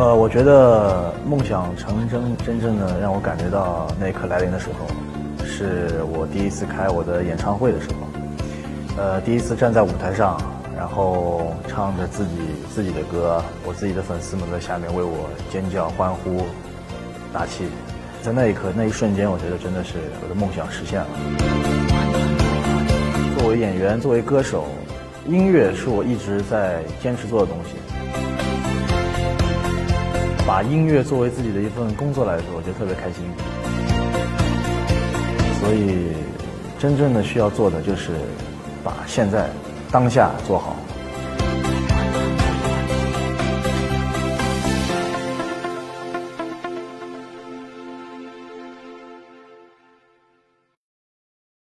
我觉得梦想成真，真正的让我感觉到那一刻来临的时候，是我第一次开我的演唱会的时候。第一次站在舞台上，然后唱着自己的歌，我自己的粉丝们在下面为我尖叫、欢呼、打气。在那一刻、那一瞬间，我觉得真的是我的梦想实现了。作为演员，作为歌手，音乐是我一直在坚持做的东西。把音乐作为自己的一份工作来说，我觉得特别开心。所以，真正的需要做的就是把现在、当下做好。